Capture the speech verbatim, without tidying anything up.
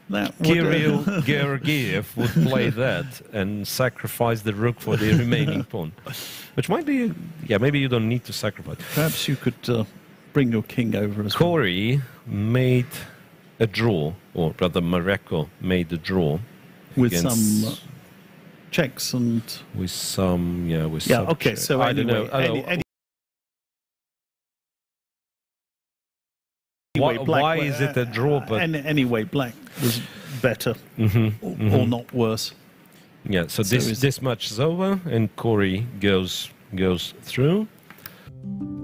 That would, Kirill Georgiev would play that and sacrifice the rook for the remaining pawn, which might be, yeah, maybe you don't need to sacrifice. Perhaps you could uh, bring your king over as well. Corey made a draw, or rather Mareko made a draw With against, some uh, checks and... with some, yeah, with Yeah, some okay, check. so I anyway, don't know. I don't any, know. any, Why, anyway, black, why is it a draw? But any, anyway, black was better mm-hmm, or, mm-hmm. or not worse. Yeah, so, So this is- this match is over, and Corey goes goes through.